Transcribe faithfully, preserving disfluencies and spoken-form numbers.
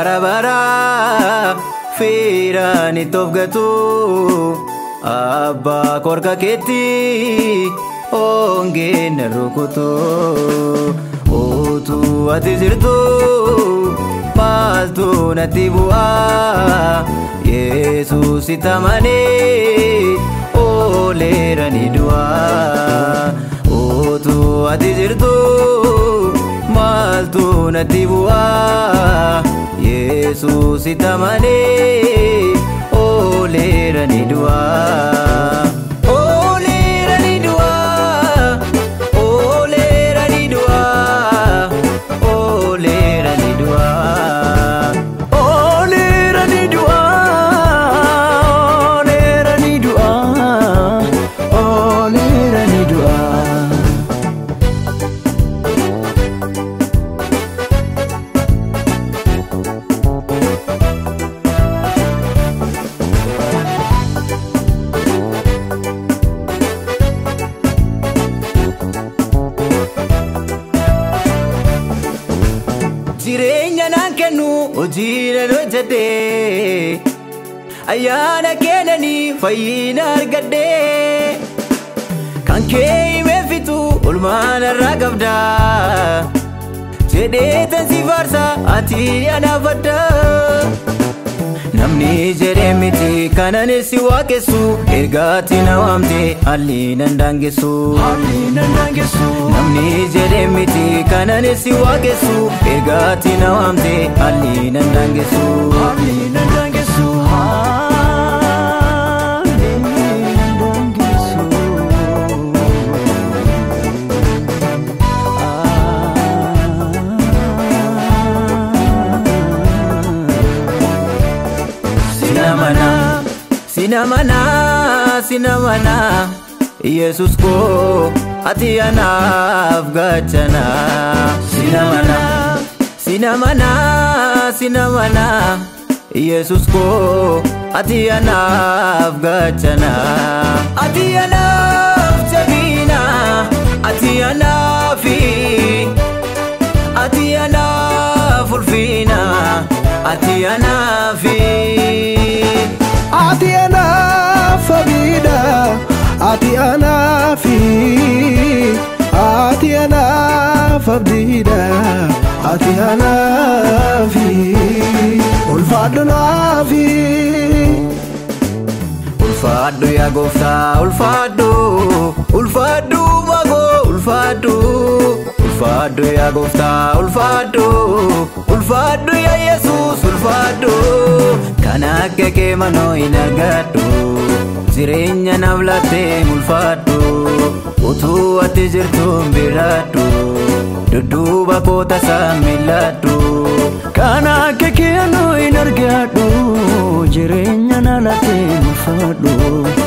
bara bara firani tofgatu abba korka keti ongen rukutu otu atizirtu maltu natibua Jesus itamane olerani dua otu atizirtu maltu natibua Jesus itamane olerani dua olerani dua olerani dua olerani dua olerani dua olerani dua olerani dua Jirenya nankenu ojira rojate ayana kenani fayina argade kanke mefitu ulmana ragabda jede tansi farsa ati anavada namni jere miti kanane siwakesu ergati nawamte alli nandangesu alli nandangesu namni jere miti kanane siwakesu ergati nawamte alli nandangesu alli nandangesu alli nandangesu Sinamana, sinamana, sinamana, Jesus ko atiyana afgachana. Sinamana, sinamana, sinamana, Jesus ko atiyana afgachana. Atiyana afjabina, atiyana fi, atiyana fulfina, atiyana fi. Atiana fabida, Atiana fi, Atiana fabida, Atiana fi, Olifan fi, Ulfadu ya gofta, ulfadu, ulfadu mago, ulfadu, ulfadu ya gofta, ulfadu, ulfadu ya Jesus, ulfadu. Kana keke mano inargadu jirenya navlate ulfadu utu ati jirtu biradu duduba kota samiladu Kana keke mano inargadu jirenya navlate ulfadu